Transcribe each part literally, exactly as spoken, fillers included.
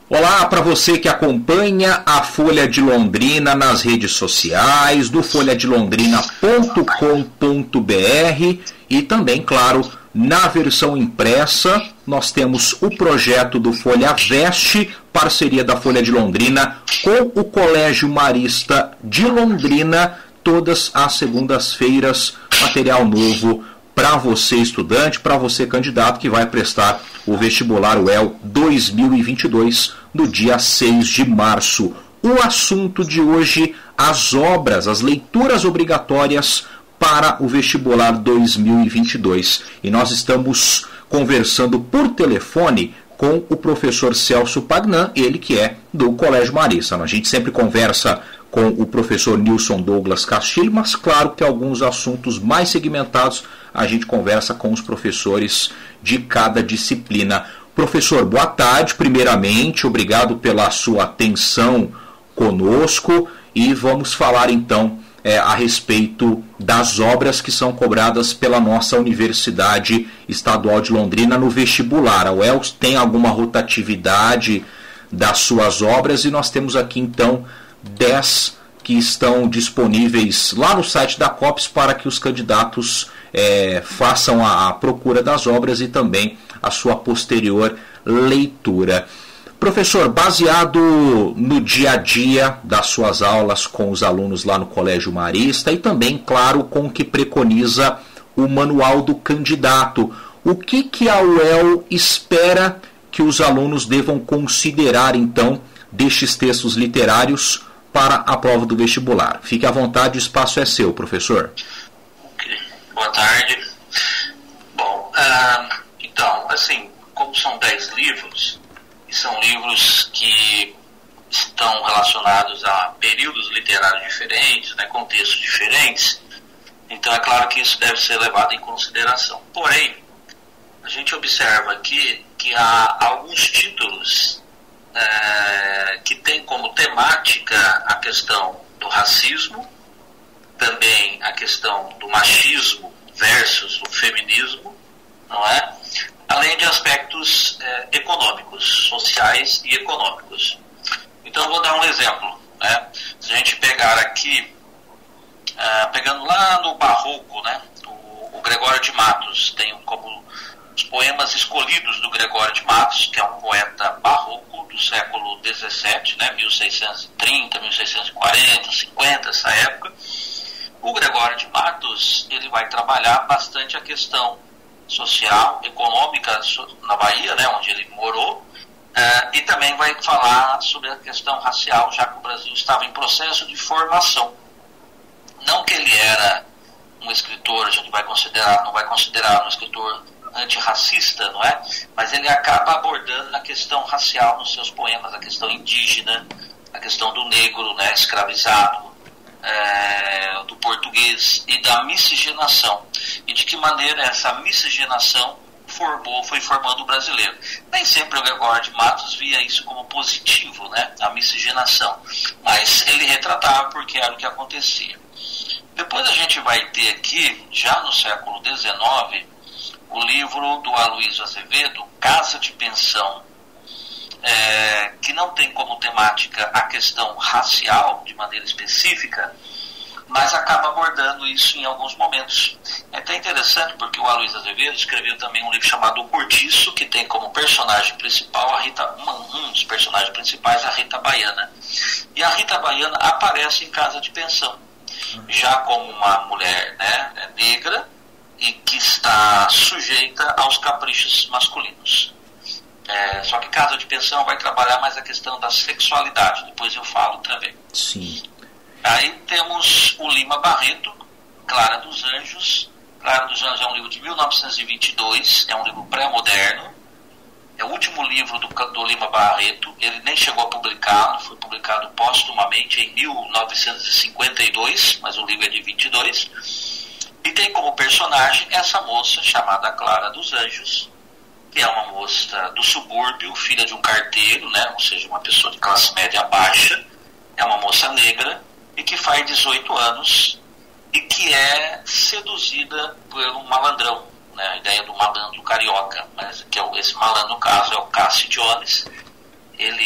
Olá para você que acompanha a Folha de Londrina nas redes sociais, do folha de londrina ponto com ponto br e também, claro, na versão impressa. Nós temos o projeto do Folha Veste, parceria da Folha de Londrina com o Colégio Marista de Londrina, todas as segundas-feiras, material novo para você estudante, para você candidato que vai prestar o vestibular U E L dois mil e vinte e dois no dia seis de março. O assunto de hoje, as obras, as leituras obrigatórias para o vestibular dois mil e vinte e dois. E nós estamos conversando por telefone com o professor Celso Pagnan, ele que é do Colégio Marista. A gente sempre conversa com o professor Nilson Douglas Castilho, mas claro que alguns assuntos mais segmentados a gente conversa com os professores de cada disciplina. Professor, boa tarde, primeiramente, obrigado pela sua atenção conosco e vamos falar então é, a respeito das obras que são cobradas pela nossa Universidade Estadual de Londrina no vestibular. A U E L tem alguma rotatividade das suas obras e nós temos aqui então dez que estão disponíveis lá no site da COPS para que os candidatos é, façam a, a procura das obras e também a sua posterior leitura. Professor, baseado no dia a dia das suas aulas com os alunos lá no Colégio Marista e também, claro, com o que preconiza o manual do candidato, o que, que a U E L espera que os alunos devam considerar, então, destes textos literários para a prova do vestibular? Fique à vontade, o espaço é seu, professor. Ok, boa tarde. Bom, uh, então, assim, como são dez livros, e são livros que estão relacionados a períodos literários diferentes, né, contextos diferentes, então é claro que isso deve ser levado em consideração. Porém, a gente observa aqui que há alguns títulos É, que tem como temática a questão do racismo, também a questão do machismo versus o feminismo, não é? Além de aspectos é, econômicos, sociais e econômicos. Então, vou dar um exemplo, né? Se a gente pegar aqui, é, pegando lá no Barroco, né? O, o Gregório de Matos tem como os poemas escolhidos do Gregório de Matos, que é um poeta barroco do século dezessete, né, mil seiscentos e trinta, mil seiscentos e quarenta, cinquenta, essa época. O Gregório de Matos, ele vai trabalhar bastante a questão social, econômica na Bahia, né, onde ele morou, uh, e também vai falar sobre a questão racial, já que o Brasil estava em processo de formação. Não que ele era um escritor, a gente vai considerar, não vai considerar um escritor antirracista, não é? Mas ele acaba abordando a questão racial nos seus poemas, a questão indígena, a questão do negro, né, escravizado, é, do português e da miscigenação. E de que maneira essa miscigenação formou, foi formando o brasileiro. Nem sempre o Gregório de Matos via isso como positivo, né, a miscigenação, mas ele retratava porque era o que acontecia. Depois a gente vai ter aqui, já no século dezenove, o livro do Aloysio Azevedo, Casa de Pensão, é, que não tem como temática a questão racial de maneira específica, mas acaba abordando isso em alguns momentos. É até interessante porque o Aloysio Azevedo escreveu também um livro chamado O Cortiço, que tem como personagem principal a Rita, uma, um dos personagens principais, a Rita Baiana. E a Rita Baiana aparece em Casa de Pensão, já como uma mulher, né, negra, e que está sujeita aos caprichos masculinos. É, só que Casa de Pensão vai trabalhar mais a questão da sexualidade, depois eu falo também. Sim. Aí temos o Lima Barreto, Clara dos Anjos. Clara dos Anjos é um livro de mil novecentos e vinte e dois, é um livro pré-moderno, é o último livro do, do Lima Barreto, ele nem chegou a publicar, foi publicado póstumamente em mil novecentos e cinquenta e dois, mas o livro é de vinte e dois. E tem como personagem essa moça chamada Clara dos Anjos, que é uma moça do subúrbio, filha de um carteiro, né? Ou seja, uma pessoa de classe média baixa, é uma moça negra e que faz dezoito anos e que é seduzida por um malandrão, né? A ideia do malandro carioca, mas que é esse malandro no caso é o Cassi Jones. Ele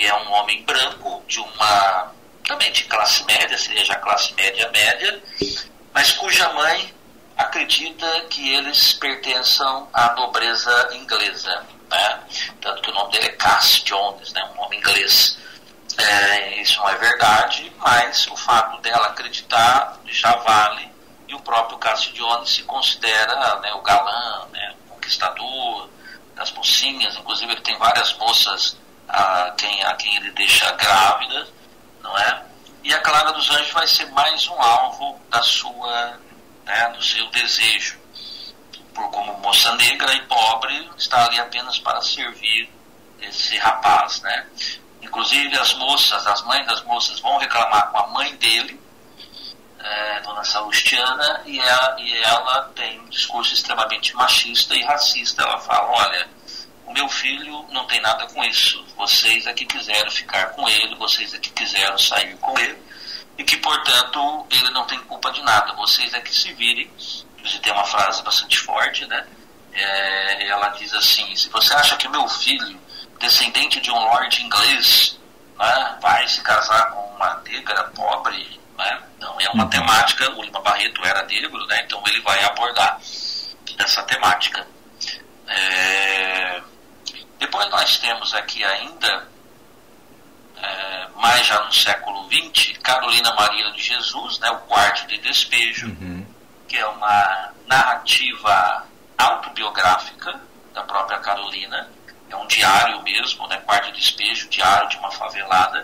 é um homem branco, de uma, também de classe média, seria já classe média média, mas cuja mãe acredita que eles pertençam à nobreza inglesa, né? Tanto que o nome dele é Cass Jones, né? Um nome inglês. É, isso não é verdade, mas o fato dela acreditar já vale, e o próprio Cass Jones se considera, né, o galã, né, o conquistador das mocinhas, inclusive ele tem várias moças a quem, a quem ele deixa grávida, não é? E a Clara dos Anjos vai ser mais um alvo da sua, né, do seu desejo, por como moça negra e pobre, está ali apenas para servir esse rapaz, né? Inclusive as moças, as mães das moças vão reclamar com a mãe dele, é, Dona Salustiana, e ela, e ela tem um discurso extremamente machista e racista. Ela fala, olha, o meu filho não tem nada com isso, vocês é que quiseram ficar com ele, vocês é que quiseram sair com ele, e que, portanto, ele não tem culpa de nada, vocês é que se virem. Inclusive tem uma frase bastante forte, né? É, ela diz assim, se você acha que o meu filho, descendente de um lord inglês, né, vai se casar com uma negra pobre, né? Não é uma uhum. temática, o Lima Barreto era negro, né? Então ele vai abordar essa temática. É... Depois nós temos aqui ainda, é, mais já no século vinte, Carolina Maria de Jesus, né, o Quarto de Despejo, uhum. que é uma narrativa autobiográfica da própria Carolina. É um diário mesmo, né? Quarto de Despejo, diário de uma favelada.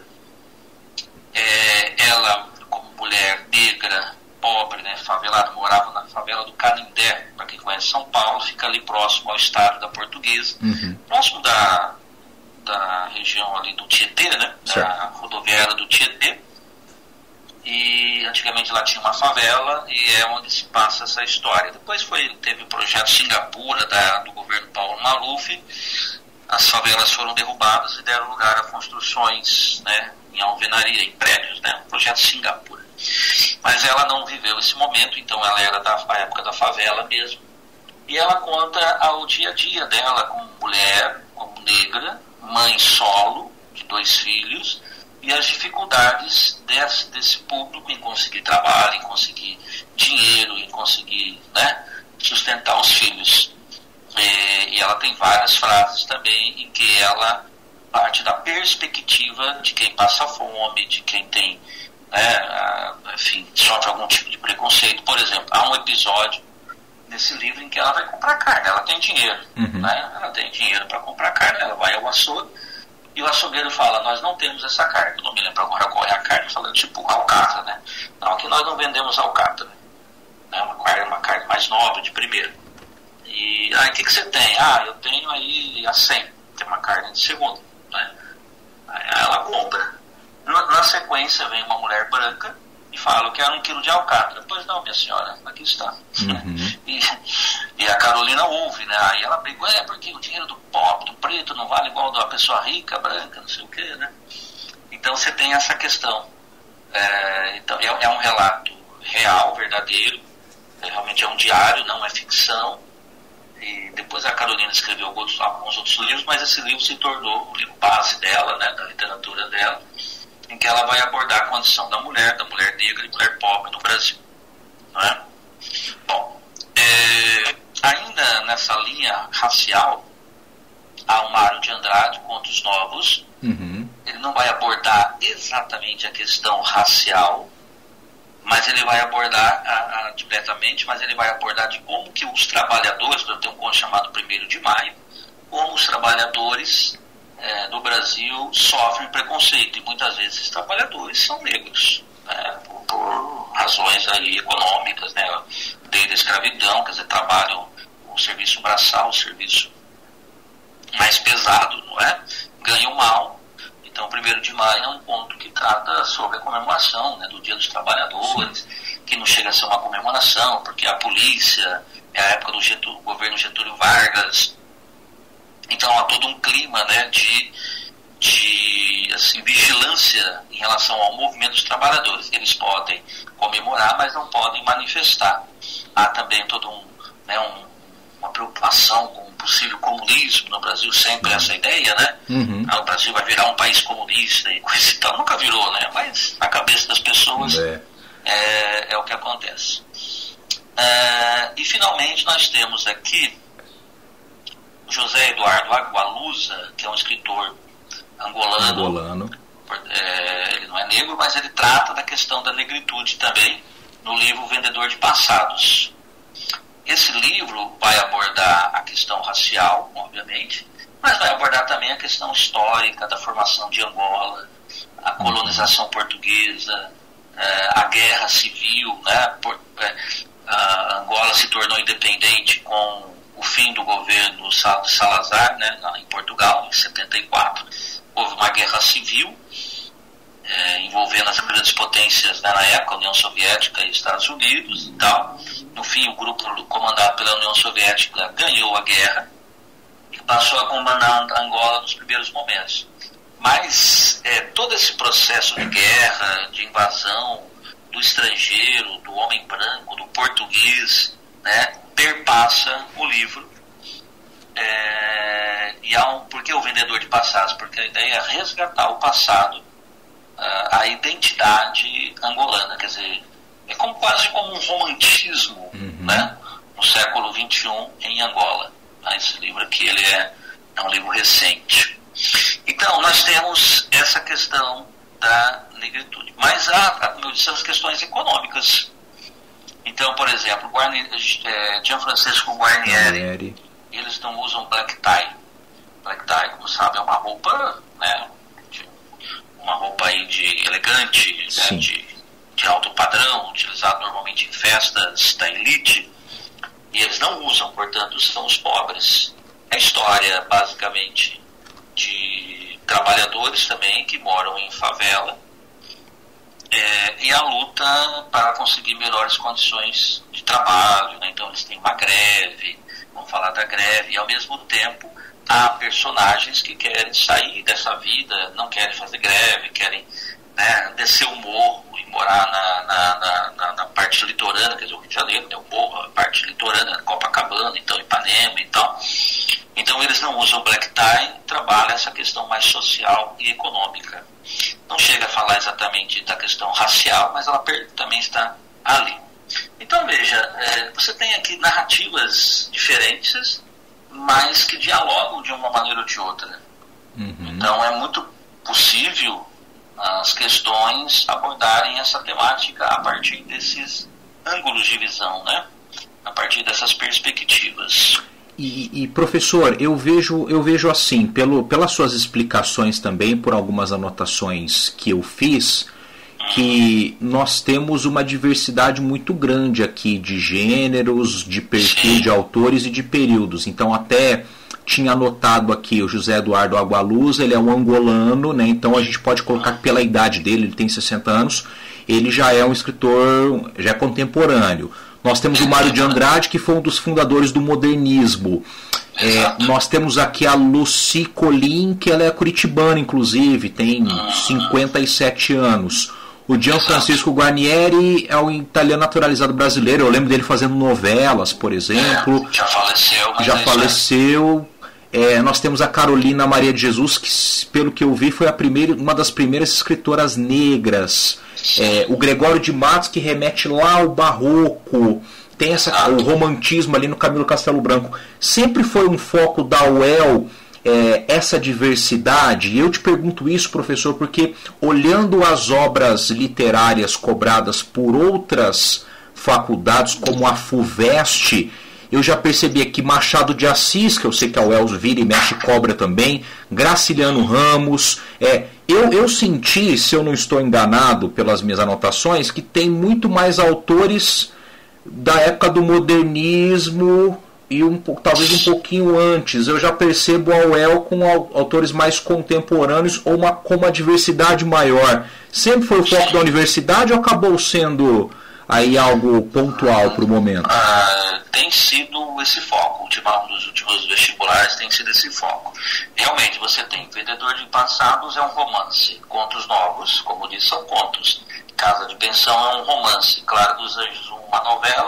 É, ela, como mulher negra, pobre, né? Favelada, morava na favela do Canindé. Para quem conhece São Paulo, fica ali próximo ao estado da Portuguesa, uhum. próximo da, da região ali do Tietê, né? Da rodoviária do Tietê. E antigamente lá tinha uma favela e é onde se passa essa história. Depois foi, teve o projeto Singapura da, do governo Paulo Maluf. As favelas foram derrubadas e deram lugar a construções, né, em alvenaria, em prédios, né, um projeto Singapura. Mas ela não viveu esse momento, então ela era da época da favela mesmo. E ela conta o dia a dia dela como mulher, como negra, mãe solo, de dois filhos, e as dificuldades desse, desse público em conseguir trabalho, em conseguir dinheiro, em conseguir, né, sustentar os filhos. É, e ela tem várias frases também em que ela parte da perspectiva de quem passa fome, de quem tem, né, enfim, sofre algum tipo de preconceito. Por exemplo, há um episódio nesse livro em que ela vai comprar carne, ela tem dinheiro, uhum. né? Ela tem dinheiro para comprar carne, ela vai ao açougue e o açougueiro fala, nós não temos essa carne. Eu não me lembro agora qual é a carne, falando tipo alcatra, né? Não, aqui nós não vendemos alcatra, né? Uma carne, uma carne mais nova, de primeira. E, ah, o que, que você tem? Ah, eu tenho aí a cem, tem uma carne de segunda, né? Aí ela compra. Na, na sequência vem uma mulher branca e fala, eu quero um quilo de alcatra. Pois não, minha senhora, aqui está. Uhum. E, e a Carolina ouve, né? Aí ela brigou, é porque o dinheiro do pobre, do preto, não vale igual da pessoa rica, branca, não sei o quê, né? Então você tem essa questão. É, então, é, é um relato real, verdadeiro, é, realmente é um diário, não é ficção. E depois a Carolina escreveu alguns, alguns outros livros, mas esse livro se tornou o livro base dela, né, da literatura dela, em que ela vai abordar a condição da mulher, da mulher negra e mulher pobre no Brasil. Não é? Bom, é, ainda nessa linha racial, há o Mário de Andrade, Contos Novos. Uhum. Ele não vai abordar exatamente a questão racial, mas ele vai abordar a, a, diretamente, mas ele vai abordar de como que os trabalhadores, eu tenho um conto chamado Primeiro de Maio, como os trabalhadores é, no Brasil sofrem preconceito, e muitas vezes esses trabalhadores são negros, né, por, por razões aí econômicas, né, desde a escravidão, quer dizer, trabalham o serviço braçal, o serviço mais pesado, não é? Ganham mal. Então, o Primeiro de Maio é um ponto que trata sobre a comemoração, né, do Dia dos Trabalhadores, sim, que não chega a ser uma comemoração, porque a polícia, é a época do Getúlio, governo Getúlio Vargas. Então, há todo um clima, né, de, de assim, vigilância em relação ao movimento dos trabalhadores. Eles podem comemorar, mas não podem manifestar. Há também todo um, né, um, uma preocupação com possível comunismo no Brasil, sempre essa ideia, né? Uhum. Ah, o Brasil vai virar um país comunista e coisa e tal. Nunca virou, né? Mas na cabeça das pessoas é, é, é o que acontece. É, e finalmente nós temos aqui José Eduardo Agualusa, que é um escritor angolano. angolano. É, ele não é negro, mas ele trata da questão da negritude também no livro Vendedor de Passados. Esse livro vai abordar a questão racial, obviamente, mas vai abordar também a questão histórica da formação de Angola, a colonização portuguesa, a guerra civil, né? A Angola se tornou independente com o fim do governo Salazar, né, em Portugal, em setenta e quatro. Houve uma guerra civil é, envolvendo as grandes potências, né, na época, a União Soviética e Estados Unidos e tal. No fim, o grupo comandado pela União Soviética ganhou a guerra e passou a comandar Angola nos primeiros momentos. Mas é, todo esse processo de guerra, de invasão do estrangeiro, do homem branco, do português, né, perpassa o livro. É, e há um, por que o Vendedor de Passados? Porque a ideia é resgatar o passado, a, a identidade angolana, quer dizer, é como, quase como um romantismo, uhum, né, no século vinte e um em Angola. Esse livro aqui ele é, é um livro recente. Então, nós temos essa questão da negritude. Mas há, como eu disse, as questões econômicas. Então, por exemplo, Guarni, é, Gianfrancesco Guarnieri, Guarnieri, eles não usam black tie. Black tie, como sabe, é uma roupa, né, de, uma roupa aí de elegante, né, de, de alto padrão, utilizado normalmente em festas da elite. E eles não usam, portanto, são os pobres. É a história, basicamente, de trabalhadores também que moram em favela, é, e a luta para conseguir melhores condições de trabalho, né? Então eles têm uma greve, vamos falar da greve, e ao mesmo tempo há personagens que querem sair dessa vida, não querem fazer greve, querem, né, descer o morro e morar na, na, na, na, na parte litorânea, quer dizer, o Rio de Janeiro tem o morro, a parte litorânea, Copacabana, então Ipanema e tal. Então eles não usam black tie, trabalham essa questão mais social e econômica. Não chega a falar exatamente da questão racial, mas ela também está ali. Então veja, é, você tem aqui narrativas diferentes, mas que dialogam de uma maneira ou de outra. Uhum. Então é muito possível as questões abordarem essa temática a partir desses ângulos de visão, né? A partir dessas perspectivas. E, e professor, eu vejo, eu vejo assim, pelo, pelas suas explicações também, por algumas anotações que eu fiz, que nós temos uma diversidade muito grande aqui de gêneros, de perfil de autores e de períodos. Então até tinha anotado aqui o José Eduardo Agualusa, ele é um angolano, né? Então a gente pode colocar que pela idade dele, ele tem sessenta anos, ele já é um escritor, já é contemporâneo. Nós temos o Mário de Andrade, que foi um dos fundadores do modernismo. É, nós temos aqui a Lucy Colin, que ela é curitibana, inclusive, tem cinquenta e sete anos. O Gianfrancesco Guarnieri é um italiano naturalizado brasileiro. Eu lembro dele fazendo novelas, por exemplo. Já faleceu. Mas já faleceu. É, nós temos a Carolina Maria de Jesus, que, pelo que eu vi, foi a primeira, uma das primeiras escritoras negras. É, o Gregório de Matos, que remete lá ao barroco. Tem essa, o romantismo ali no Camilo Castelo Branco. Sempre foi um foco da U E L, é, essa diversidade. E eu te pergunto isso, professor, porque olhando as obras literárias cobradas por outras faculdades, como a FUVEST, eu já percebi aqui Machado de Assis, que eu sei que a U E L vira e mexe cobra também, Graciliano Ramos. É, eu, eu senti, se eu não estou enganado pelas minhas anotações, que tem muito mais autores da época do modernismo e um, talvez um pouquinho antes. Eu já percebo a U E L com autores mais contemporâneos ou uma, com uma diversidade maior. Sempre foi o foco da universidade ou acabou sendo aí algo pontual para o momento? Ah, tem sido esse foco. Um dos últimos vestibulares tem sido esse foco. Realmente, você tem Vendedor de Passados, é um romance. Contos Novos, como disse, são contos. Casa de Pensão é um romance. Clara dos Anjos, uma novela.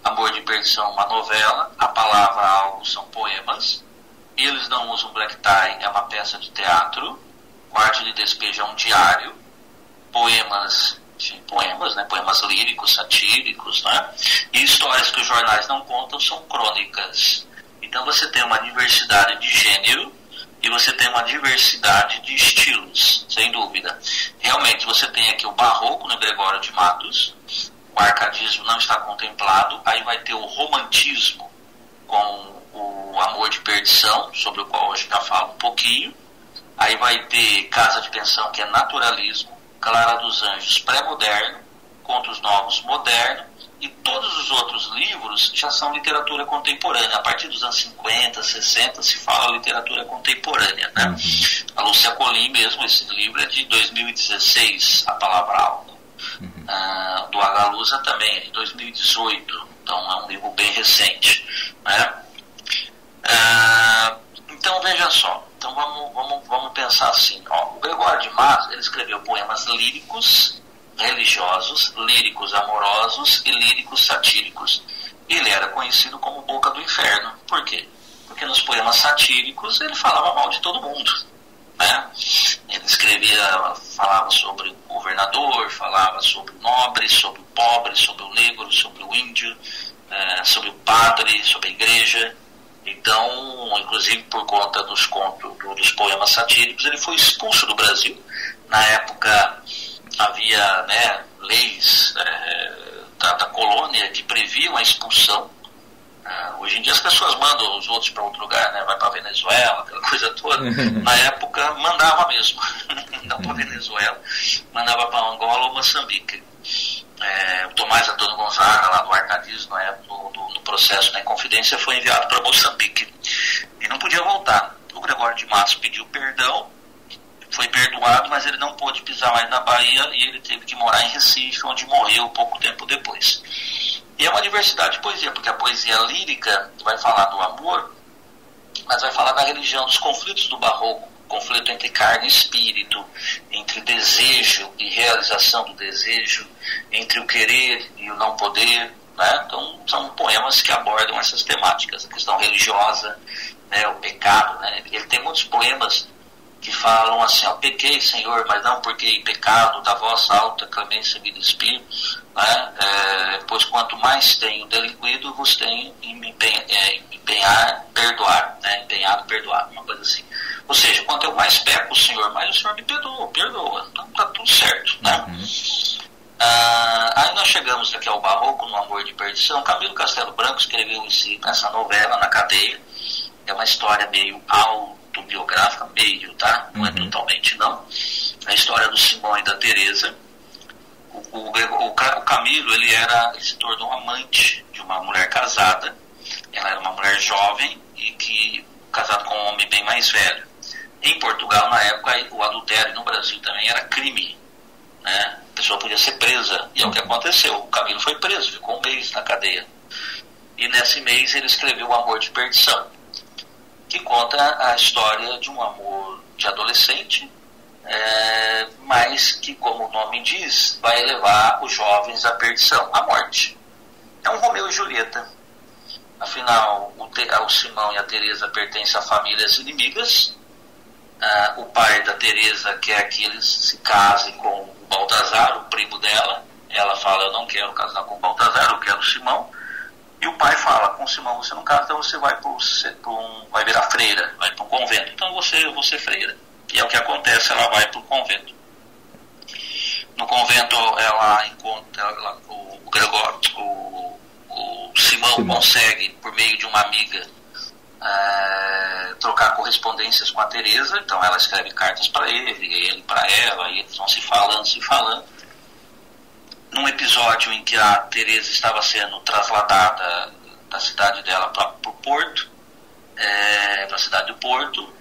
Amor de Perdição é uma novela, A Palavra Algo são poemas, Eles Não Usam Black Tie é uma peça de teatro, O Arte de Despejo é um diário, poemas, enfim, poemas, né, poemas líricos, satíricos, né, e histórias que os jornais não contam são crônicas. Então você tem uma diversidade de gênero e você tem uma diversidade de estilos, sem dúvida. Realmente você tem aqui o barroco no Gregório de Matos, o arcadismo não está contemplado, aí vai ter o romantismo com o Amor de Perdição, sobre o qual hoje já falo um pouquinho, aí vai ter Casa de Pensão, que é naturalismo, Clara dos Anjos pré-moderno, Contos Novos moderno, e todos os outros livros já são literatura contemporânea. A partir dos anos cinquenta, sessenta se fala literatura contemporânea, né? Uhum. A Lúcia Colim mesmo, esse livro é de dois mil e dezesseis, A Palavra Algo. Uhum. Uh, do Agalusa também é de dois mil e dezoito, então é um livro bem recente, né? Uh, então veja só, então vamos, vamos, vamos pensar assim, ó, o Gregório de Matos, ele escreveu poemas líricos, religiosos, líricos amorosos e líricos satíricos. Ele era conhecido como Boca do Inferno. Por quê? Porque nos poemas satíricos ele falava mal de todo mundo, né? Ele escrevia, falava sobre o governador, falava sobre o nobre, sobre o pobre, sobre o negro, sobre o índio, é, sobre o padre, sobre a igreja. Então, inclusive por conta dos contos, dos poemas satíricos, ele foi expulso do Brasil. Na época havia, né, leis é, da, da colônia que previam a expulsão. Uh, hoje em dia as pessoas mandam os outros para outro lugar, né, vai para Venezuela, aquela coisa toda. Na época mandava mesmo, não para Venezuela, mandava para Angola ou Moçambique. É, o Tomás Antônio Gonzaga, lá do arcadismo, na época, no, no, no processo, na Inconfidência, foi enviado para Moçambique e não podia voltar. O Gregório de Matos pediu perdão, foi perdoado, mas ele não pôde pisar mais na Bahia e ele teve que morar em Recife, onde morreu pouco tempo depois. E é uma diversidade de poesia, porque a poesia lírica vai falar do amor, mas vai falar da religião, dos conflitos do barroco, conflito entre carne e espírito, entre desejo e realização do desejo, entre o querer e o não poder, né? Então são poemas que abordam essas temáticas, a questão religiosa, né, o pecado, né? Ele tem muitos poemas que falam assim, ó, pequei, Senhor, mas não porque em pecado, da vossa alta clemência me despir, né? É, pois quanto mais tenho delinquido, vos tenho em me empenhar, é, empenhar perdoar, né? Empenhado, perdoar, uma coisa assim. Ou seja, quanto eu mais peco, Senhor, mais o Senhor me perdoa, perdoa, então tá tudo certo, né? Uhum. Ah, aí nós chegamos aqui ao barroco, no Amor de Perdição. Camilo Castelo Branco escreveu esse, essa novela, Na Cadeia. É uma história meio autobiográfica, meio, tá? Não é uhum. totalmente, não. A história do Simão e da Teresa. O, o, o, o Camilo, ele, era, ele se tornou amante de uma mulher casada. Ela era uma mulher jovem e que casado com um homem bem mais velho. Em Portugal, na época, o adultério no Brasil também era crime, né? A pessoa podia ser presa, e é o que aconteceu. O Camilo foi preso, ficou um mês na cadeia. E nesse mês ele escreveu O Amor de Perdição, que conta a história de um amor de adolescente, é, mas que, como o nome diz, vai levar os jovens à perdição, à morte. É um Romeu e Julieta. Afinal, o, Te, o Simão e a Teresa pertencem a famílias inimigas. Ah, o pai da Teresa quer que eles se casem com o Baltazar, o primo dela. Ela fala, eu não quero casar com o Baltazar, eu quero o Simão. E o pai fala, com o Simão você não casa, então você vai, pro, pro um, vai virar freira, vai para um convento. Então você, eu vou ser freira. E é o que acontece, ela vai para o convento. No convento ela encontra, ela, o, o Gregório, o, o Simão Sim. consegue, por meio de uma amiga, é, trocar correspondências com a Teresa. Então ela escreve cartas para ele, ele para ela, e eles vão se falando, se falando. Num episódio em que a Teresa estava sendo trasladada da cidade dela para o Porto, é, para a cidade do Porto,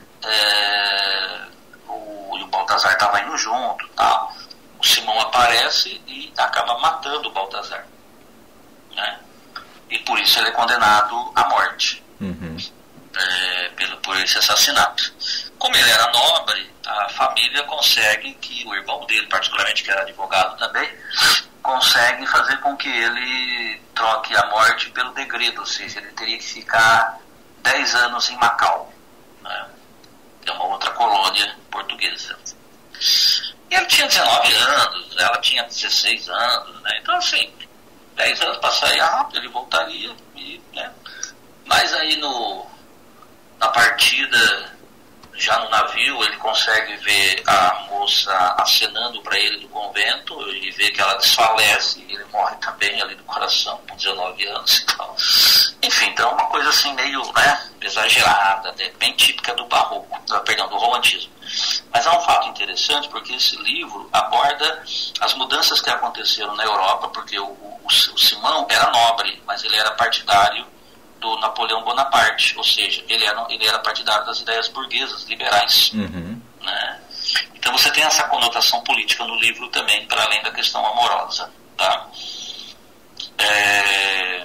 é, o, e o Baltazar estava indo junto, tal. O Simão aparece e acaba matando o Baltazar, né? E por isso ele é condenado à morte. Uhum. É, pelo, por esse assassinato. Como ele era nobre, a família consegue que o irmão dele, particularmente que era advogado também, consegue fazer com que ele troque a morte pelo degredo, ou seja, ele teria que ficar dez anos em Macau, né? Que é uma outra colônia portuguesa. E ele tinha dezenove anos, ela tinha dezesseis anos, né? Então, assim, dez anos passaria rápido, ele voltaria, e, né? Mas aí no, na partida, já no navio, ele consegue ver a moça acenando para ele do convento e vê que ela desfalece, e ele morre também ali no coração, com dezenove anos e tal. Enfim, então é uma coisa assim meio, né, exagerada, né, bem típica do barroco, perdão, do romantismo. Mas há um fato interessante, porque esse livro aborda as mudanças que aconteceram na Europa, porque o, o, o Simão era nobre, mas ele era partidário do Napoleão Bonaparte, ou seja, ele era, ele era partidário das ideias burguesas, liberais. Uhum. Né? Então você tem essa conotação política no livro também, para além da questão amorosa. Tá? É...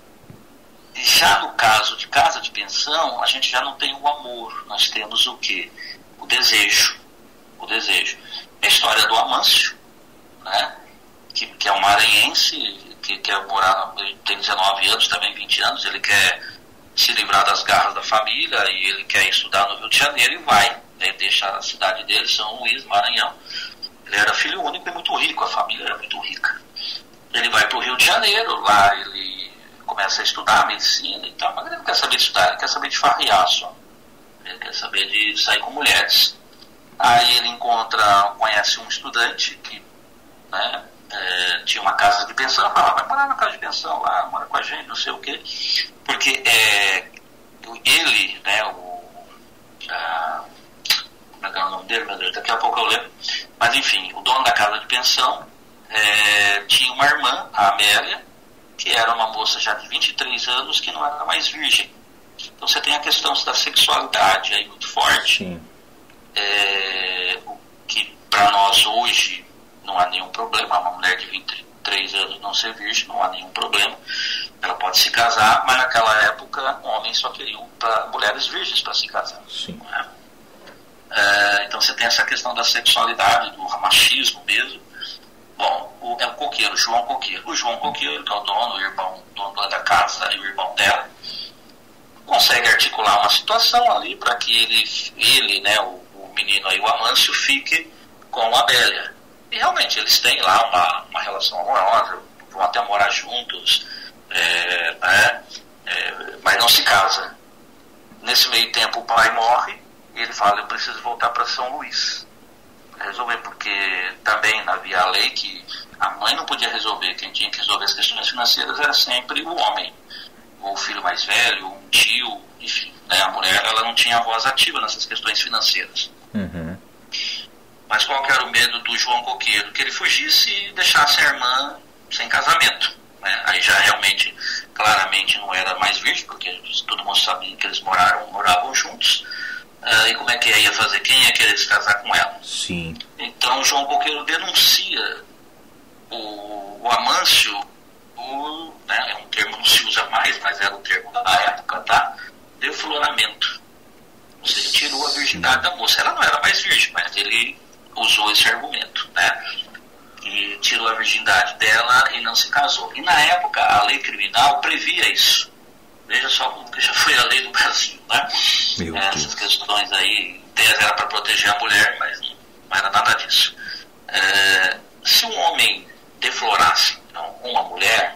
Já no caso de casa de pensão, a gente já não tem o amor, nós temos o quê? O desejo. O desejo. A história do Amâncio, né? que, que é um maranhense, que quer morar, ele tem dezenove anos, também vinte anos, ele quer se livrar das garras da família e ele quer estudar no Rio de Janeiro e vai, né, deixa a cidade dele, São Luís, Maranhão. Ele era filho único e muito rico, a família era muito rica. Ele vai para o Rio de Janeiro, lá ele começa a estudar medicina e tal, mas ele não quer saber de estudar, ele quer saber de farrear só. Ele quer saber de sair com mulheres. Aí ele encontra, conhece um estudante que, né, É, tinha uma casa de pensão, falava, vai morar na casa de pensão lá, mora com a gente, não sei o quê, porque é, ele, né, o a, como é que é o nome dele, meu Deus, daqui a pouco eu lembro, mas enfim, o dono da casa de pensão é, tinha uma irmã, a Amélia, que era uma moça já de vinte e três anos, que não era mais virgem. Então você tem a questão da sexualidade aí muito forte, é, que para nós hoje não há nenhum problema, uma mulher de vinte e três anos não ser virgem, não há nenhum problema, ela pode se casar, mas naquela época homens só queriam para mulheres virgens para se casar. Sim. Não é? É, então você tem essa questão da sexualidade, do machismo mesmo. Bom, o, é o coqueiro, João Coqueiro. O João Coqueiro, que é o dono, o irmão, dono da casa e o irmão dela, consegue articular uma situação ali para que ele, ele né, o, o menino aí, o Amâncio, fique com a Bélia. E realmente eles têm lá uma, uma relação amorosa, vão até morar juntos, é, né, é, mas não se casa. Nesse meio tempo o pai morre e ele fala, eu preciso voltar para São Luís. Resolver, porque também havia a lei que a mãe não podia resolver, quem tinha que resolver as questões financeiras era sempre o homem, ou o filho mais velho, ou um tio, enfim, né, a mulher ela não tinha voz ativa nessas questões financeiras. Uhum. Mas qual que era o medo do João Coqueiro? Que ele fugisse e deixasse a irmã sem casamento. Né? Aí já realmente, claramente não era mais virgem, porque todo mundo sabia que eles moraram, moravam juntos. Uh, e como é que ia fazer? Quem ia querer se casar com ela? Sim. Então o João Coqueiro denuncia o, o Amâncio, o, né, é um termo que não se usa mais, mas era o termo da época, tá? Defloramento. Ou seja, tirou a virgindade da moça. Ela não era mais virgem, mas ele usou esse argumento, né? E tirou a virgindade dela e não se casou. E na época a lei criminal previa isso. Veja só como que já foi a lei do Brasil, né? Meu Essas Deus. questões aí, era para proteger a mulher, mas não, não era nada disso. É, se um homem deflorasse então, uma mulher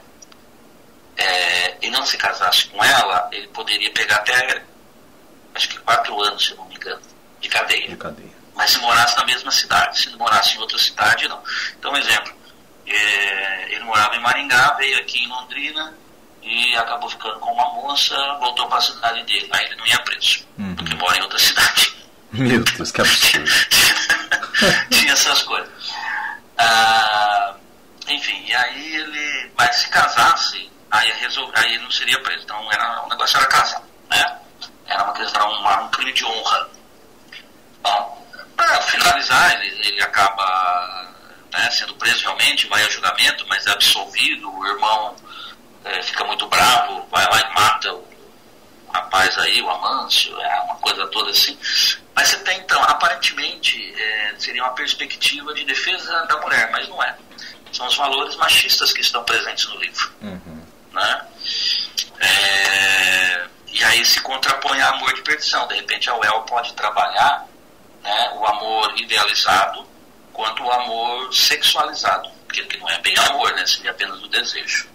é, e não se casasse com ela, ele poderia pegar até, acho que quatro anos, se não me engano, de cadeia. De cadeia. Mas se morasse na mesma cidade, se morasse em outra cidade, não. Então, um exemplo, é, ele morava em Maringá, veio aqui em Londrina e acabou ficando com uma moça, voltou para a cidade dele. Aí ele não ia preso, uhum. porque mora em outra cidade. Meu Deus, que absurdo. Tinha essas coisas. Ah, enfim, e aí ele, mas se casasse, aí, resol... aí ele não seria preso. Então era, o negócio era casar, né? Era uma questão, uma, um crime de honra. Bom, para finalizar, ele, ele acaba, né, sendo preso realmente, vai a julgamento, mas é absolvido. O irmão é, fica muito bravo, vai lá e mata o rapaz aí, o Amâncio, é uma coisa toda assim. Mas você tem, então, aparentemente, é, seria uma perspectiva de defesa da mulher, mas não é. são os valores machistas que estão presentes no livro. Uhum. Né? É, e aí se contrapõe a amor de perdição. De repente a U E L pode trabalhar, né, o amor idealizado quanto o amor sexualizado, que, que não é bem amor, né, seria apenas o desejo.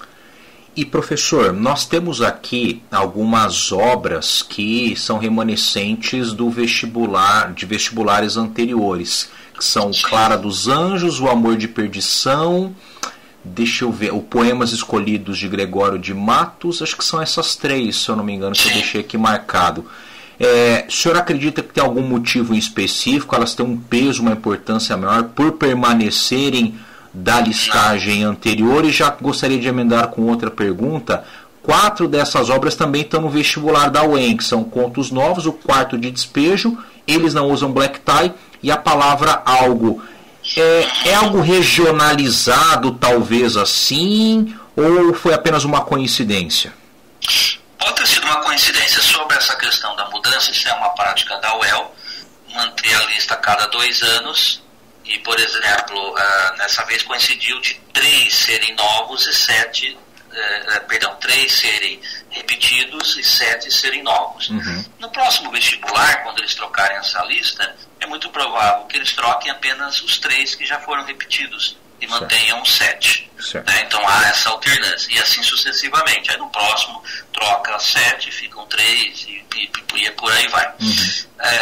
E professor, nós temos aqui algumas obras que são remanescentes do vestibular, de vestibulares anteriores, que são Sim. Clara dos Anjos, O Amor de Perdição, deixa eu ver, o Poemas Escolhidos de Gregório de Matos, acho que são essas três, se eu não me engano, que eu deixei aqui marcado. É, o senhor acredita que tem algum motivo em específico, elas têm um peso, uma importância maior por permanecerem da listagem anterior? E já gostaria de emendar com outra pergunta. Quatro dessas obras também estão no vestibular da U E M, que são Contos Novos, O Quarto de Despejo, Eles Não Usam Black Tie e A Palavra Algo. É, é algo regionalizado, talvez assim, ou foi apenas uma coincidência? Pode ter sido uma coincidência. Sobre essa questão da mudança, isso é uma prática da U E L, manter a lista a cada dois anos. E, por exemplo, uh, nessa vez coincidiu de três serem novos e sete, uh, perdão, três serem repetidos e sete serem novos. Uhum. No próximo vestibular, quando eles trocarem essa lista, é muito provável que eles troquem apenas os três que já foram repetidos e certo. Mantenham os sete. Né? Então há essa alternância. E assim sucessivamente. Aí no próximo troca sete, ficam três e, e, e por aí vai. Uhum.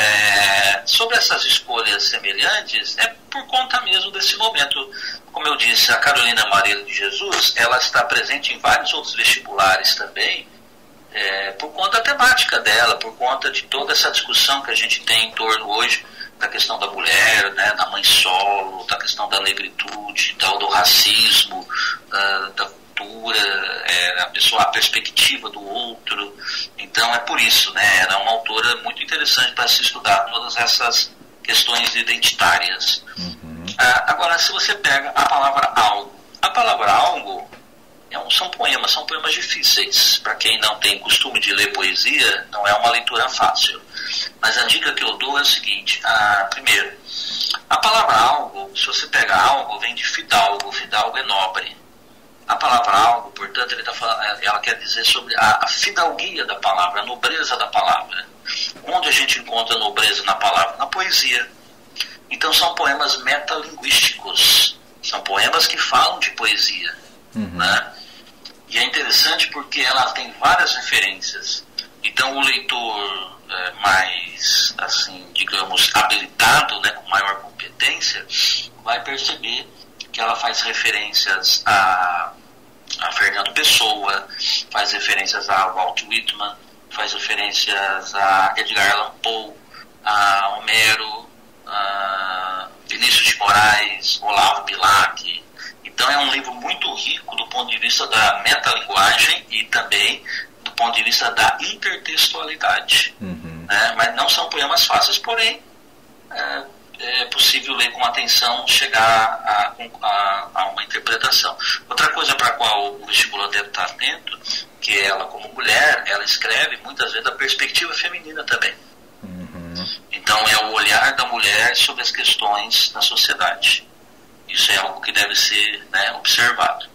É, sobre essas escolhas semelhantes, é por conta mesmo desse momento. Como eu disse, a Carolina Maria de Jesus, ela está presente em vários outros vestibulares também, é, por conta da temática dela, por conta de toda essa discussão que a gente tem em torno hoje da questão da mulher, né, da mãe solo, da questão da negritude, da, do racismo, da, da cultura, é, a, pessoa, a perspectiva do outro. Então é por isso, né, ela é uma autora muito interessante para se estudar todas essas questões identitárias. Uhum. Ah, agora, se você pega a palavra algo, a palavra algo é um, são poemas, são poemas difíceis. Para quem não tem costume de ler poesia, não é uma leitura fácil. Mas a dica que eu dou é o seguinte: ah, primeiro, a palavra algo, se você pega algo, vem de fidalgo, fidalgo é nobre. A palavra algo, portanto, ele tá falando, ela quer dizer sobre a, a fidalguia da palavra, a nobreza da palavra. Onde a gente encontra nobreza na palavra? Na poesia. Então são poemas metalinguísticos, são poemas que falam de poesia. Uhum. Né? E é interessante porque ela tem várias referências. Então o leitor é, mais, assim, digamos, habilitado, né, com maior competência, vai perceber que ela faz referências a, a Fernando Pessoa, faz referências a Walt Whitman, faz referências a Edgar Allan Poe, a Homero, a Vinícius de Moraes, Olavo Bilac. Então é um livro muito rico do ponto de vista da metalinguagem e também do ponto de vista da intertextualidade. Uhum. Né? Mas não são poemas fáceis, porém é, é possível ler com atenção, chegar a, a, a uma interpretação. Outra coisa para a qual o vestibular deve estar atento, que ela, como mulher, ela escreve muitas vezes da perspectiva feminina também. Uhum. Então é o olhar da mulher sobre as questões da sociedade. Isso é algo que deve ser, né, observado.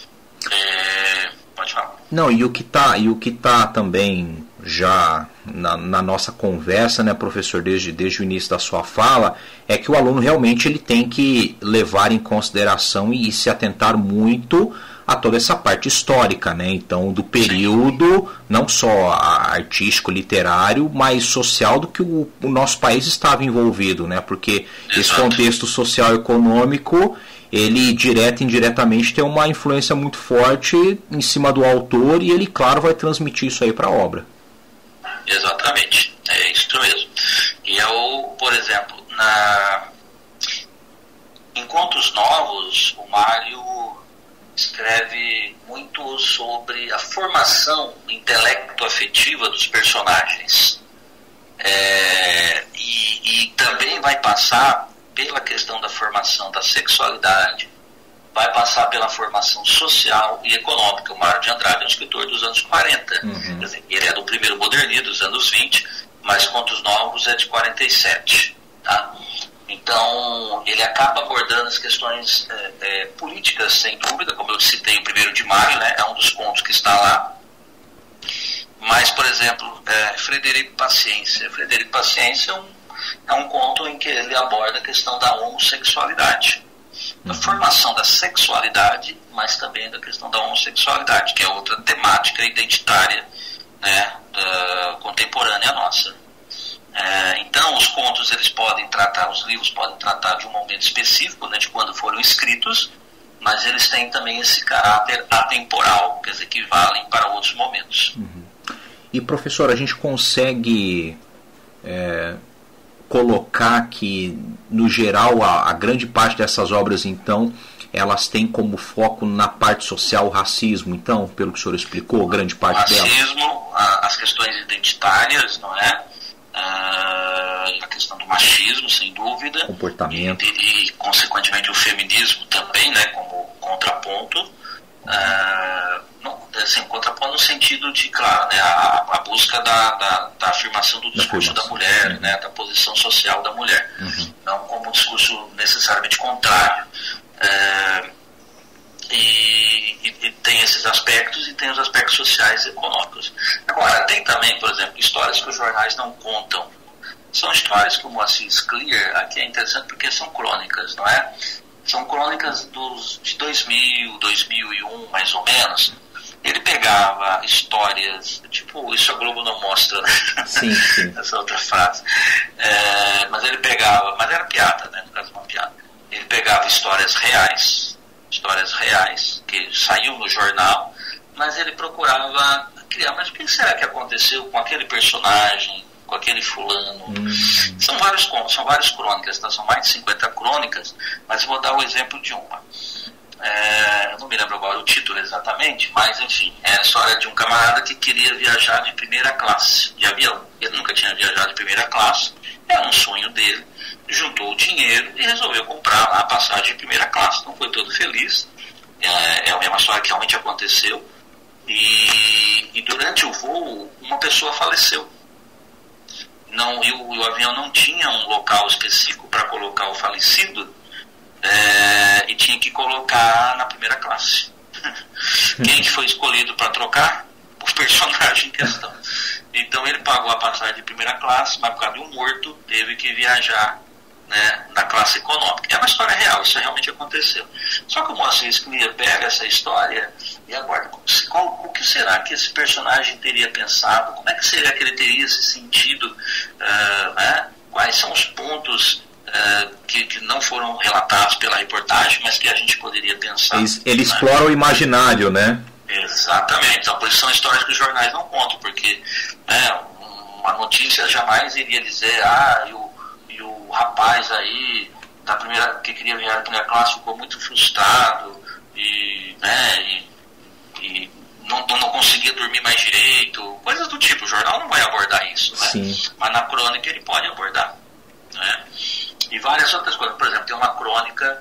É, pode falar. Não, e o que está e o que tá também já na, na nossa conversa, né, professor, desde, desde o início da sua fala, é que o aluno realmente ele tem que levar em consideração e, e se atentar muito a toda essa parte histórica, né? Então, do período, não só artístico, literário, mas social do que o, o nosso país estava envolvido, né? Porque Exato. Esse contexto social e econômico, ele, direto e indiretamente, tem uma influência muito forte em cima do autor e ele, claro, vai transmitir isso aí para a obra. Exatamente, é isso mesmo. E eu, por exemplo, na... em Contos Novos, o Mário escreve muito sobre a formação intelecto-afetiva dos personagens. É, e, e também vai passar pela questão da formação da sexualidade, vai passar pela formação social e econômica. O Mário de Andrade é um escritor dos anos quarenta. Uhum. Quer dizer, ele é do primeiro modernismo, dos anos vinte, mas Contos Novos é de quarenta e sete. Tá? Então, ele acaba abordando as questões é, é, políticas, sem dúvida, como eu citei o primeiro de maio, né, é um dos contos que está lá. Mas, por exemplo, é, Frederico Paciência. Frederico Paciência é um, é um conto em que ele aborda a questão da homossexualidade, da formação da sexualidade, mas também da questão da homossexualidade, que é outra temática identitária, né, da, contemporânea nossa. É, então, os contos, eles podem tratar, os livros podem tratar de um momento específico, né, de quando foram escritos, mas eles têm também esse caráter atemporal, quer dizer, que valem para outros momentos. Uhum. E, professor, a gente consegue é, colocar que, no geral, a, a grande parte dessas obras, então, elas têm como foco na parte social o racismo, então, pelo que o senhor explicou, grande parte delas? O racismo, a, as questões identitárias, não é? Uh, a questão do machismo, sem dúvida, comportamento, e, e, e consequentemente o feminismo também, né, como contraponto, uh, não, assim, contraponto no sentido de, claro, né, a, a busca da, da, da afirmação do discurso da, da mulher, uhum. né, da posição social da mulher, uhum. não como um discurso necessariamente contrário. Uh, E, e, e tem esses aspectos e tem os aspectos sociais e econômicos. Agora, tem também, por exemplo, histórias que os jornais não contam. São histórias que o Moacir Scliar, aqui é interessante porque são crônicas, não é? São crônicas dos, de dois mil, dois mil e um, mais ou menos. Ele pegava histórias, tipo, isso a Globo não mostra, né? Sim, sim. Essa outra frase. É, mas ele pegava, mas era piada, né? No caso, uma piada. Ele pegava histórias reais, histórias reais, que saíam no jornal, mas ele procurava criar, mas o que será que aconteceu com aquele personagem, com aquele fulano? Hum. São vários contos, são várias crônicas, tá? São mais de cinquenta crônicas, mas eu vou dar o exemplo de uma. É, eu não me lembro agora o título exatamente, mas enfim, é a história de um camarada que queria viajar de primeira classe, de avião. Ele nunca tinha viajado de primeira classe, era um sonho dele. Juntou o dinheiro e resolveu comprar a passagem de primeira classe. Então foi todo feliz. É, é uma história que realmente aconteceu. E, e durante o voo, uma pessoa faleceu. Não, e, o, e o avião não tinha um local específico para colocar o falecido, é, e tinha que colocar na primeira classe. Quem que foi escolhido para trocar? O personagem em questão. Então ele pagou a passagem de primeira classe, mas por causa de um morto, teve que viajar, né, na classe econômica. É uma história real, isso realmente aconteceu. Só que o Moacir Scliar pega essa história e aguarda. Qual, o que será que esse personagem teria pensado? Como é que seria que ele teria se sentido? Uh, né? Quais são os pontos uh, que, que não foram relatados pela reportagem, mas que a gente poderia pensar? Ele, ele né? explora o imaginário, né? Exatamente. Então, por isso são histórias que os jornais não contam, porque né, uma notícia jamais iria dizer, ah, e o o rapaz aí da primeira, que queria viajar da primeira classe ficou muito frustrado e, né, e, e não, não conseguia dormir mais direito, coisas do tipo. O jornal não vai abordar isso, né? Sim. Mas na crônica ele pode abordar, né? E várias outras coisas. Por exemplo, tem uma crônica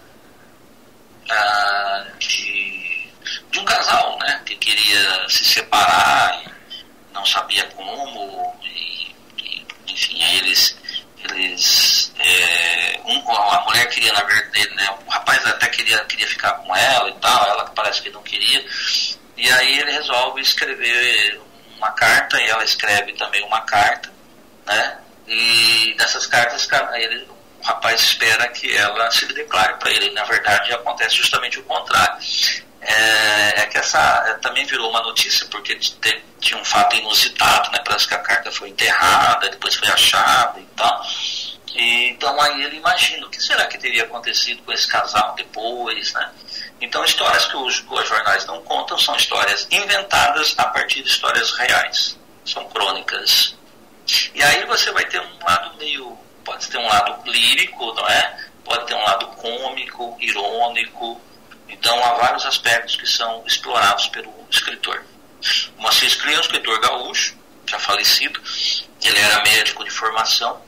ah, de, de um casal, né, que queria se separar e não sabia como e, e enfim, aí eles eles é, um, a mulher queria, na verdade, né, o rapaz até queria, queria ficar com ela e tal, ela parece que não queria, e aí ele resolve escrever uma carta, e ela escreve também uma carta, né, e nessas cartas ele, o rapaz espera que ela se declare para ele, e na verdade acontece justamente o contrário. É, é que essa também virou uma notícia porque te, tinha um fato inusitado, né? Parece que a carta foi enterrada, depois foi achada e tal. E, então aí ele imagina o que será que teria acontecido com esse casal depois, né? Então histórias que os, que os jornais não contam são histórias inventadas a partir de histórias reais, são crônicas. E aí você vai ter um lado meio, pode ter um lado lírico, não é? Pode ter um lado cômico, irônico. Então há vários aspectos que são explorados pelo escritor. O Moacir Scliar é um escritor gaúcho, já falecido. Ele era médico de formação,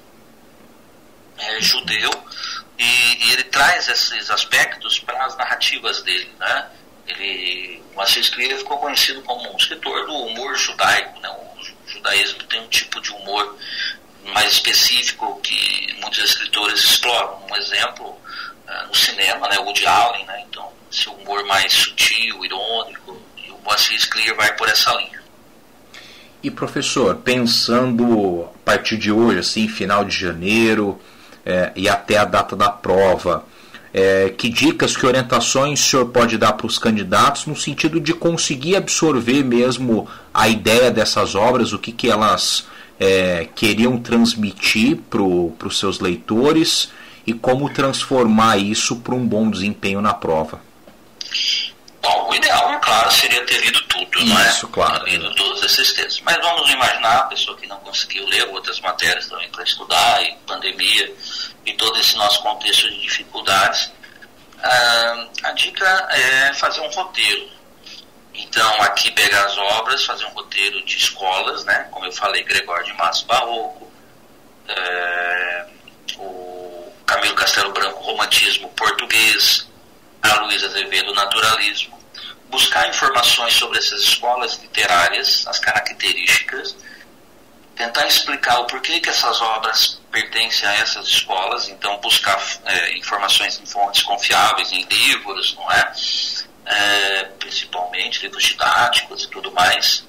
é, judeu, e, e ele traz esses aspectos para as narrativas dele, né? Ele, o Moacir Scliar ficou conhecido como um escritor do humor judaico, né? O judaísmo tem um tipo de humor mais específico que muitos escritores exploram. Um exemplo, uh, no cinema, né, o Woody Allen, né, então, esse humor mais sutil, irônico, e o Moacir Scliar vai por essa linha. E professor, pensando a partir de hoje, assim, final de janeiro é, e até a data da prova, é, que dicas, que orientações o senhor pode dar para os candidatos no sentido de conseguir absorver mesmo a ideia dessas obras, o que, que elas é, queriam transmitir para os seus leitores e como transformar isso para um bom desempenho na prova? Bom, o ideal, é claro, seria ter lido tudo, não é? Isso, claro. Ter lido todos esses textos. Mas vamos imaginar a pessoa que não conseguiu ler outras matérias também para estudar, e pandemia, e todo esse nosso contexto de dificuldades. Ah, a dica é fazer um roteiro. Então, aqui pegar as obras, fazer um roteiro de escolas, né? Como eu falei, Gregório de Matos Barroco, é, o Camilo Castelo Branco, Romantismo Português, a Luísa Azevedo, Naturalismo, buscar informações sobre essas escolas literárias, as características, tentar explicar o porquê que essas obras pertencem a essas escolas, então buscar é, informações em fontes confiáveis, em livros, não é? É, principalmente livros didáticos e tudo mais,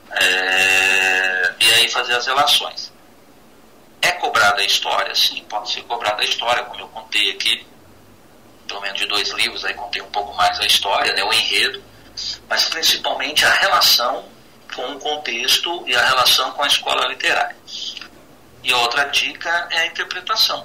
é, e aí fazer as relações. É cobrada a história? Sim, pode ser cobrada a história, como eu contei aqui, pelo menos de dois livros, aí contei um pouco mais a história, né, o enredo, mas principalmente a relação com o contexto e a relação com a escola literária. E outra dica é a interpretação.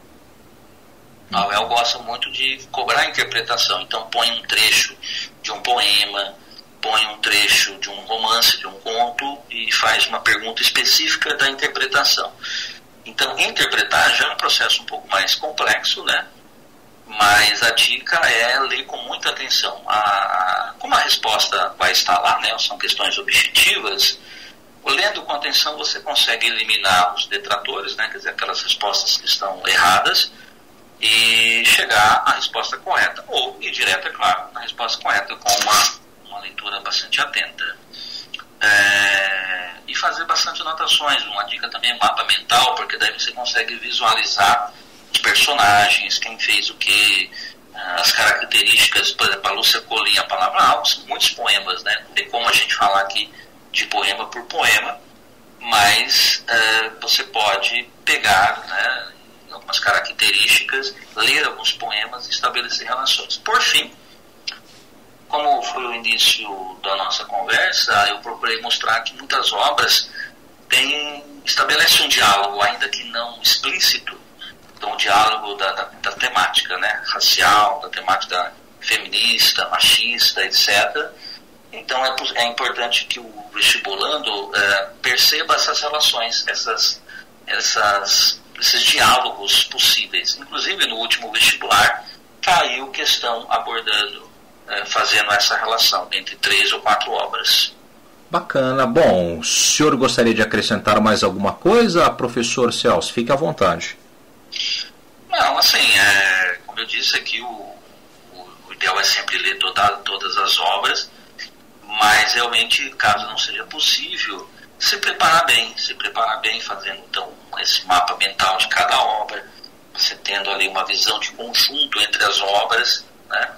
A U E L gosta muito de cobrar a interpretação, então põe um trecho de um poema, põe um trecho de um romance, de um conto e faz uma pergunta específica da interpretação. Então, interpretar já é um processo um pouco mais complexo, né? Mas a dica é ler com muita atenção. A, como a resposta vai estar lá, né, são questões objetivas, lendo com atenção você consegue eliminar os detratores, né, quer dizer, aquelas respostas que estão erradas, e chegar à resposta correta. Ou ir direto, é claro, na resposta correta, com uma, uma leitura bastante atenta. É, e fazer bastante anotações. Uma dica também é mapa mental, porque daí você consegue visualizar os personagens, quem fez o que, as características. Por exemplo, a Lúcia Colim, a palavra algo, são muitos poemas, né? Não tem como a gente falar aqui de poema por poema, mas uh, você pode pegar, né, algumas características, ler alguns poemas e estabelecer relações. Por fim, como foi o início da nossa conversa, eu procurei mostrar que muitas obras têm, estabelecem um diálogo, ainda que não explícito, então, o diálogo da, da, da temática, né, racial, da temática feminista, machista, etcétera. Então, é, é importante que o vestibulando é, perceba essas relações, essas, essas, esses diálogos possíveis. Inclusive, no último vestibular, caiu questão abordando, é, fazendo essa relação entre três ou quatro obras. Bacana. Bom, o senhor gostaria de acrescentar mais alguma coisa, professor Celso? Fique à vontade. Não, assim, é, como eu disse aqui, o, o, o ideal é sempre ler toda, todas as obras, mas realmente, caso não seja possível, se preparar bem, se preparar bem, fazendo então esse mapa mental de cada obra, você tendo ali uma visão de conjunto entre as obras, né?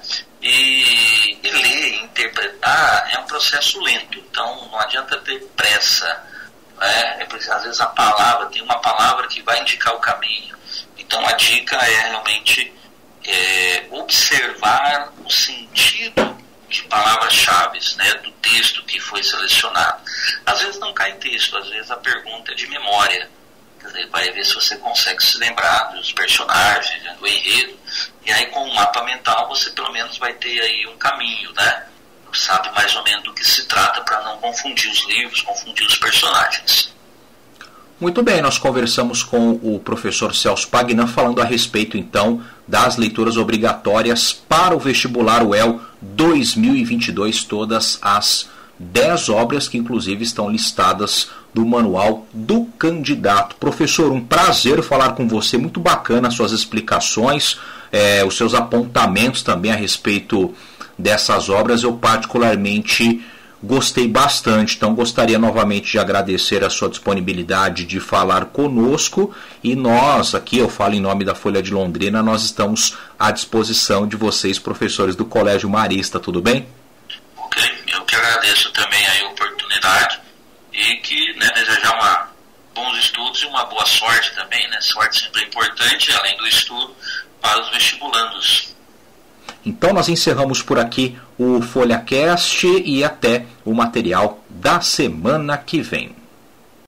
E, e ler e interpretar é um processo lento, então não adianta ter pressa, né? É porque às vezes a palavra, tem uma palavra que vai indicar o caminho. Então a dica é realmente é, observar o sentido de palavras-chave, né, do texto que foi selecionado. Às vezes não cai texto, às vezes a pergunta é de memória. Quer dizer, vai ver se você consegue se lembrar dos personagens, do enredo, e aí com o mapa mental você pelo menos vai ter aí um caminho, né? Sabe mais ou menos do que se trata para não confundir os livros, confundir os personagens. Muito bem, nós conversamos com o professor Celso Pagnan falando a respeito, então, das leituras obrigatórias para o vestibular U E L dois mil e vinte e dois, todas as dez obras que, inclusive, estão listadas no manual do candidato. Professor, um prazer falar com você, muito bacana as suas explicações, é, os seus apontamentos também a respeito dessas obras. Eu particularmente Gostei bastante, então gostaria novamente de agradecer a sua disponibilidade de falar conosco, e nós, aqui eu falo em nome da Folha de Londrina, nós estamos à disposição de vocês, professores do Colégio Marista, tudo bem? Ok, eu que agradeço também a oportunidade e que, né, desejar uma, bons estudos e uma boa sorte também, né? Sorte sempre é importante, além do estudo, para os vestibulandos. Então nós encerramos por aqui o FolhaCast e até o material da semana que vem.